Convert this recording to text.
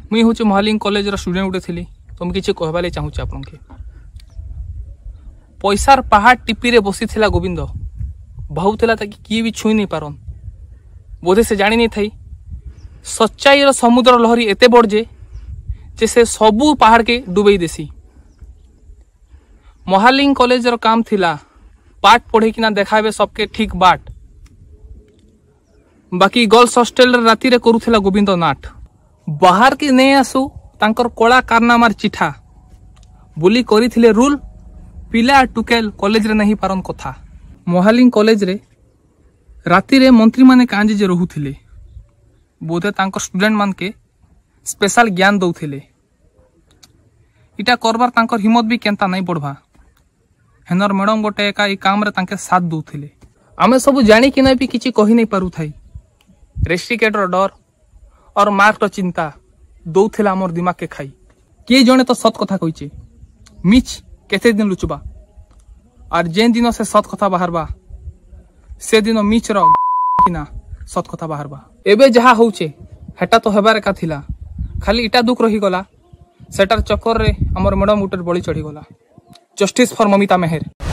मुई हूँ Mahaling college student गोटे थी तो मुझे किसी कहवा चाहूँगी आपन के पैसार पहाड़ टिपी रे बसी थिला गोविंद भावुला ताकि किए भी छुई नहीं पारन बोधे से जानी नहीं थी सच्चाई समुद्र लहरी एते बड़ जे से सबू पहाड़ के डुबई देसी। महालिंग कॉलेज काम थिला पाठ पढ़े कि देखाबे सबके ठीक बाट बाकी गर्ल्स हॉस्टेल राति रे करुथिला गोविंद नाट बाहर के नहीं आसु तांकर कला कारनामार चिठा बोली करिथिले रूल पिला टुकेल कॉलेज रे नहीं पारन कथा। महालिंग कॉलेज रे राति रे मंत्री माने कांजे जे रहुथिले बोधे तांकर स्टूडेंट मान के स्पेशल ज्ञान दौथिले इटा करबार तांकर हिम्मत भी केंता नहीं बढ़वा हेनर मैडम गोटे एका काम रे तांके साथ दौथिले आमे सब जानी कि भी किछि कहि नहीं पारु थाई रेस्ट्रिकेटर डर और मार्क रो चिंता दौथिला हमर दिमाग के खाई किए जने तो सत कथा कहिचे मिछ केते दिन लुचबा और जेन दिन से सत कथा बाहरबा से दिन मिछ रो किना सत कथा बाहरबा एबे जहा होउचे हेटा तो हेबार का थिला खाली इटा दुख रही गला सेटार चक्कर रे हमर मैडम उटर बळी चढ़ी गला। Justice for Mamita Mehar.